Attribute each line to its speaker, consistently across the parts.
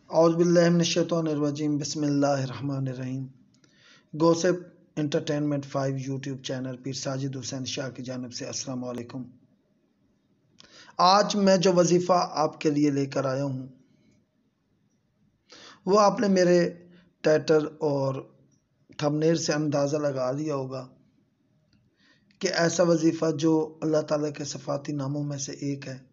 Speaker 1: اعوذ باللہ من الشیطان الرجیم بسم اللہ الرحمن الرحیم۔ Gossip entertainment 5 YouTube channel Pir Sajid Hussain Shah کی جانب سے السلام علیکم۔ آج میں جو وظیفہ آپ کے لیے لے کر آیا ہوں وہ آپ نے میرے ٹائٹل اور تھمبنیل سے اندازہ لگا دیا ہوگا کہ ایسا وظیفہ جو اللہ تعالیٰ کے صفاتی ناموں میں سے ایک ہے۔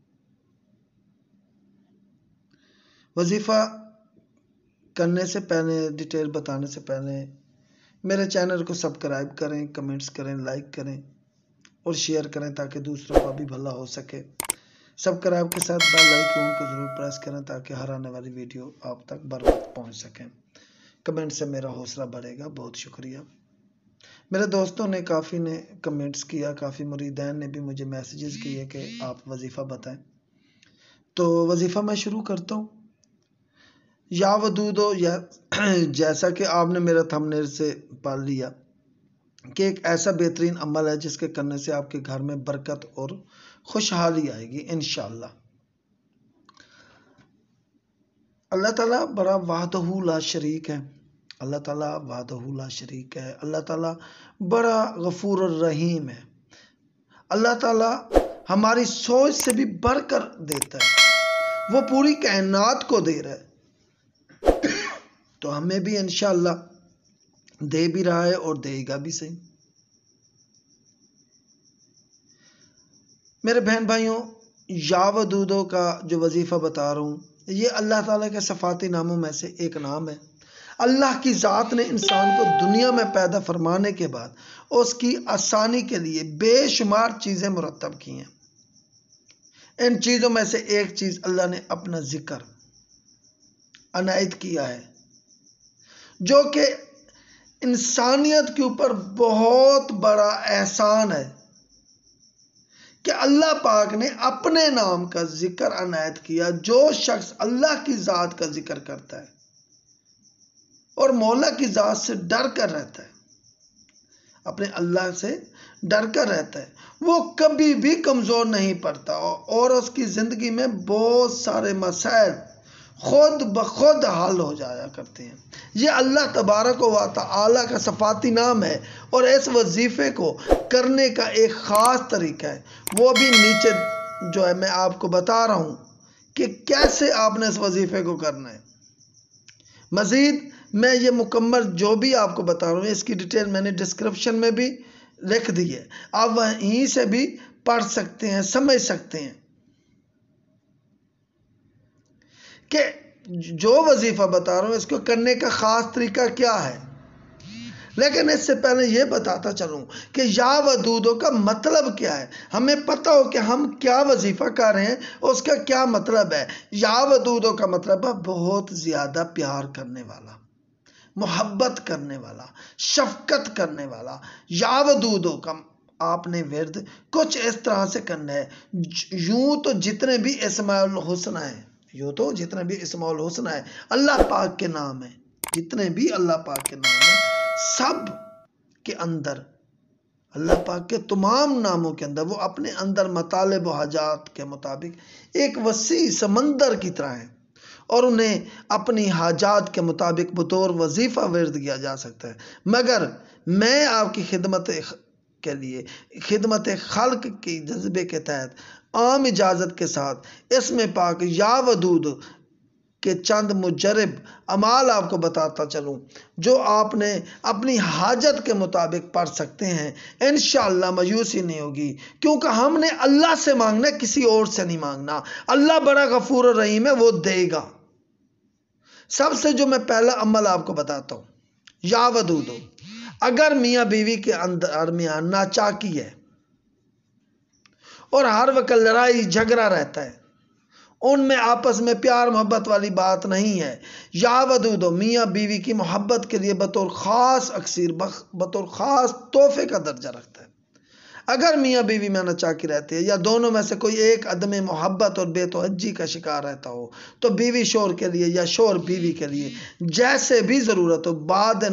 Speaker 1: وظیفہ کرنے سے پہلے، ڈیٹیل بتانے سے پہلے میرے چینل کو سبسکرائب کریں، کمنٹس کریں، لائک کریں اور شیئر کریں تاکہ دوسروں کا بھی بھلا ہو سکے۔ سبسکرائب کے ساتھ بیل آئیکن کو ضرور پریس کریں تاکہ ہر آنے والی ویڈیو آپ تک بر وقت پہنچ سکیں۔ کمنٹ سے میرا حوصلہ بڑھے گا، بہت شکریہ۔ میرے دوستوں نے کافی نے کمنٹس کیا، کافی مریدین نے بھی مجھے میسیجز کیے کہ آپ وظیفہ بتائیں، تو وظیفہ میں شروع کرتا ہوں۔ یا ودودو، جیسا کہ آپ نے میرا تھمبنیل سے پڑھ لیا کہ ایک ایسا بہترین عمل ہے جس کے کرنے سے آپ کے گھر میں برکت اور خوشحالی آئے گی انشاءاللہ۔ اللہ تعالیٰ بڑا وحدہ لا شریک ہے، اللہ تعالیٰ وحدہ لا شریک ہے، اللہ تعالیٰ بڑا غفور الرحیم ہے، اللہ تعالیٰ ہماری سوچ سے بھی بڑھ کر دیتا ہے، وہ پوری کائنات کو دے رہا ہے تو ہمیں بھی انشاءاللہ دے بھی رہا ہے اور دے گا بھی صحیح۔ میرے بہن بھائیوں، یا ودودو کا جو وظیفہ بتا رہا ہوں یہ اللہ تعالیٰ کے صفاتی ناموں میں سے ایک نام ہے۔ اللہ کی ذات نے انسان کو دنیا میں پیدا فرمانے کے بعد اس کی آسانی کے لیے بے شمار چیزیں مرتب کی ہیں۔ ان چیزوں میں سے ایک چیز اللہ نے اپنا ذکر عنایت کیا ہے، جو کہ انسانیت کے اوپر بہت بڑا احسان ہے کہ اللہ پاک نے اپنے نام کا ذکر عنایت کیا۔ جو شخص اللہ کی ذات کا ذکر کرتا ہے اور مولا کی ذات سے ڈر کر رہتا ہے، اپنے اللہ سے ڈر کر رہتا ہے، وہ کبھی بھی کمزور نہیں پڑتا اور اس کی زندگی میں بہت سارے مسائل خود بخود حل ہو جایا کرتے ہیں۔ یہ اللہ تبارک و تعالی کا صفاتی نام ہے اور اس وظیفے کو کرنے کا ایک خاص طریقہ ہے، وہ بھی نیچے جو ہے میں آپ کو بتا رہا ہوں کہ کیسے آپ نے اس وظیفے کو کرنا ہے۔ مزید میں یہ مکمل جو بھی آپ کو بتا رہا ہوں اس کی ڈیٹیل میں نے ڈسکرپشن میں بھی لکھ دی ہے، آپ وہیں سے بھی پڑھ سکتے ہیں، سمجھ سکتے ہیں کہ جو وظیفہ بتا رہا ہوں اس کو کرنے کا خاص طریقہ کیا ہے۔ لیکن اس سے پہلے یہ بتاتا چلوں کہ یا ودودو کا مطلب کیا ہے، ہمیں پتہ ہو کہ ہم کیا وظیفہ کر رہے ہیں، اس کا کیا مطلب ہے۔ یا ودودو کا مطلب ہے بہت زیادہ پیار کرنے والا، محبت کرنے والا، شفقت کرنے والا۔ یا ودودو کا آپ نے ورد کچھ اس طرح سے کرنا ہے، یوں تو جتنے بھی اسماء الحسنہ ہیں، اللہ پاک کے نام ہیں، جتنے بھی اللہ پاک کے نام ہیں، سب کے اندر اللہ پاک کے تمام ناموں کے اندر وہ اپنے اندر مطالب و حاجات کے مطابق ایک وسیع سمندر کی طرح ہیں اور انہیں اپنی حاجات کے مطابق بطور وظیفہ ورد کیا جا سکتا ہے۔ مگر میں آپ کی خدمت کے لیے، خدمت خلق کی جذبے کے تحت عام اجازت کے ساتھ اسم پاک یا ودود کے چند مجرب اعمال آپ کو بتاتا چلوں جو آپ نے اپنی حاجت کے مطابق پڑھ سکتے ہیں۔ انشاءاللہ مایوسی نہیں ہوگی، کیونکہ ہم نے اللہ سے مانگنا ہے، کسی اور سے نہیں مانگنا۔ اللہ بڑا غفور الرحیم ہے، وہ دے گا۔ سب سے جو میں پہلا عمل آپ کو بتاتا ہوں، یا ودودو، اگر میاں بیوی کے درمیان ناچاکی ہے اور ہر وقت لڑائی جھگڑا رہتا ہے، ان میں آپس میں پیار محبت والی بات نہیں ہے، یا ودودو میاں بیوی کی محبت کے لیے بطور خاص اکسیر، بطور خاص تحفے کا درجہ رکھتا ہے۔ اگر میاں بیوی میں ناچاکی رہتی ہے یا دونوں میں سے کوئی ایک عدم محبت اور بے توجہی کا شکار رہتا ہو تو بیوی شوہر کے لیے یا شوہر بیوی کے لیے جیسے بھی ضرورت ہو بعد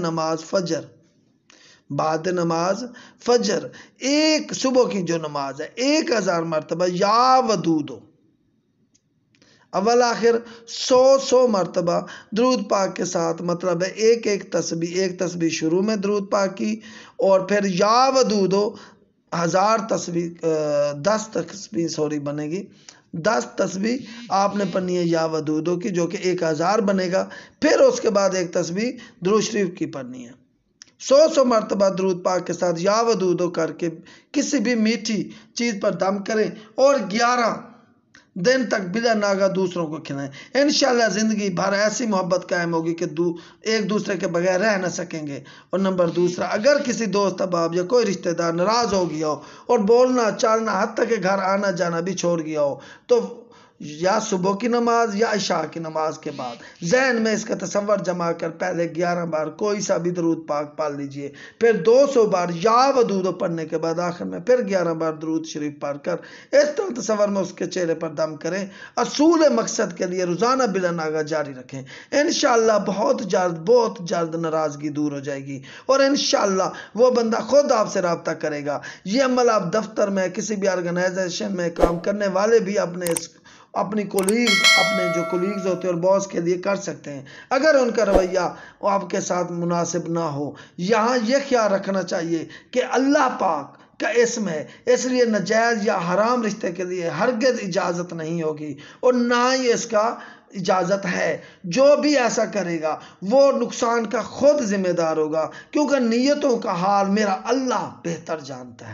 Speaker 1: نماز فجر ایک صبح کی جو نماز ہے 1000 مرتبہ یا ودودو اول آخر 100 مرتبہ درود پاک کے ساتھ، مطلب ہے ایک تسبیح شروع میں درود پاک کی، اور پھر یا ودودو 1000 تسبیح 10 تسبیح بنے گی، 10 تسبیح آپ نے پڑھنی ہے یا ودودو کی، جو کہ 1000 بنے گا۔ پھر اس کے بعد ایک تسبیح درود شریف کی پڑھنی ہے۔ 100 مرتبہ درود پاک کے ساتھ یا ودودو کر کے کسی بھی میٹھی چیز پر دم کریں، اور 11 دن تک بلا ناغہ دوسروں کو کھلائیں۔ انشاءاللہ زندگی بھر ایسی محبت قائم ہوگی کہ ایک دوسرے کے بغیر رہ نہ سکیں گے۔ اور نمبر دوسرا، اگر کسی دوست احباب یا کوئی رشتہ دار ناراض ہو گیا ہو اور بولنا چالنا حتیٰ کہ گھر آنا جانا بھی چھوڑ گیا ہو، تو یا صبح کی نماز یا عشاء کی نماز کے بعد ذہن میں اس کا تصور جما کر پہلے 11 بار کوئی سا بھی درود پاک پڑھ لیجئے، پھر 200 بار یا ودودو پڑھنے کے بعد آخر میں پھر 11 بار درود شریف پڑھ کر اس طرح تصور میں اس کے چہرے پر دم کریں۔ اصول مقصد کے لیے روزانہ بلا ناغہ جاری رکھیں۔ انشاءاللہ بہت جلد ناراضگی دور ہو جائے گی، اور انشاءاللہ وہ بندہ خود آپ سے رابطہ کرے گا۔ یہ عمل آپ دفتر میں، کسی بھی آرگنائزیشن میں کام کرنے والے بھی اپنے جو کولیگز ہوتے ہیں اور باس کے لیے کر سکتے ہیں، اگر ان کا رویہ آپ کے ساتھ مناسب نہ ہو۔ یہاں یہ خیال رکھنا چاہیے کہ اللہ پاک کا اسم ہے، اس لیے ناجائز یا حرام رشتے کے لیے ہرگز اجازت نہیں ہوگی، اور نہ ہی اس کا اجازت ہے۔ جو بھی ایسا کرے گا وہ نقصان کا خود ذمہ دار ہوگا، کیونکہ نیتوں کا حال میرا اللہ بہتر جانتا ہے۔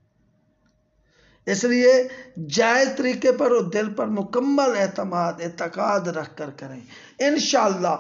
Speaker 1: اس لیے جائز طریقے پر اور دل پر مکمل اعتقاد رکھ کر کریں۔ انشاءاللہ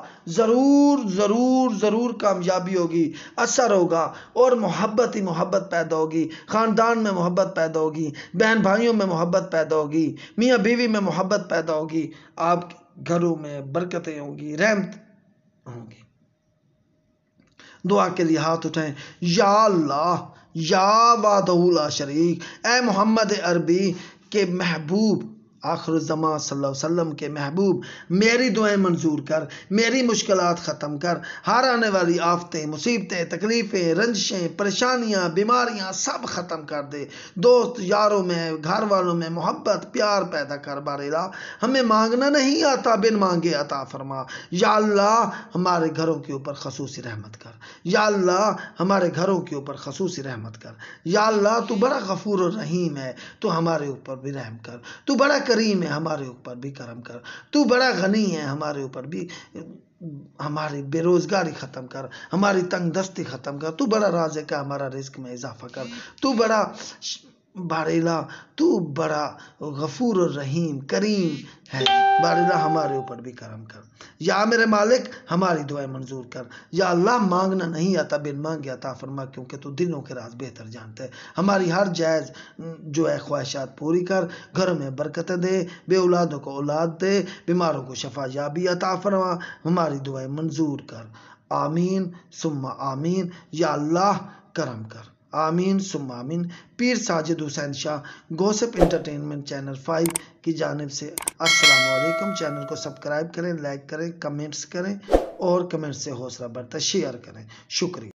Speaker 1: ضرور کامیابی ہوگی، اثر ہوگا، اور محبت ہی محبت پیدا ہوگی، خاندان میں محبت پیدا ہوگی، بہن بھائیوں میں محبت پیدا ہوگی، میاں بیوی میں محبت پیدا ہوگی، آپ گھروں میں برکتیں ہوں گی، رحمت ہوں گی۔ دعا کے لیے ہاتھ اٹھائیں۔ یا اللہ، یا وحدہ لا شریک، اے محمد عربی کے محبوب، آخر الزمان صلی اللہ علیہ وسلم کے محبوب، میری دعائیں منظور کر، میری مشکلات ختم کر، ہر آنے والی آفتیں، مصیبتیں، تکلیفیں، رنجشیں، پریشانیاں، بیماریاں سب ختم کر دے۔ دوست یاروں میں، گھر والوں میں محبت پیار پیدا کر۔ بار الہ، ہمیں مانگنا نہیں آتا، بن مانگے عطا فرما۔ یا اللہ ہمارے گھروں کے اوپر خصوصی رحمت کر۔ یا اللہ ہمارے گھروں کے اوپر خصوصی رحمت کر۔ یا اللہ تو بڑا غفور و رحیم ہے، تو ہمارے اوپر بھی رحم کر۔ تو بڑا کریم ہے، ہمارے اوپر بھی کرم کر۔ تو بڑا غنی ہے، ہمارے اوپر بھی ہماری بے روزگاری ختم کر، ہماری تنگ دستی ختم کر۔ تو بڑا رازق ہے، ہمارا رزق میں اضافہ کر۔ تو بڑا باراللہ، تو بڑا غفور الرحیم کریم ہے، باراللہ ہمارے اوپر بھی کرم کر۔ یا میرے مالک ہماری دعائیں منظور کر۔ یا اللہ مانگنا نہیں آتا، بن مانگے عطا فرما، کیونکہ تو دلوں کے راز بہتر جانتا ہے۔ ہماری ہر جائز جو ہے خواہشات پوری کر، گھروں میں برکتیں دے، بے اولادوں کو اولاد دے، بیماروں کو شفا یابی عطا فرما، ہماری دعائیں منظور کر۔ آمین ثم آمین۔ یا اللہ کرم کر۔ آمین ثم آمین۔ Pir Sajid Hussain Shah, gossip entertainment channel 5 کی جانب سے السلام علیکم۔ چینل کو سبسکرائب کریں، لائک کریں، کمنٹس کریں، اور کمنٹ سے حوصلہ بڑھتا ہے، شیئر کریں۔ شکریہ۔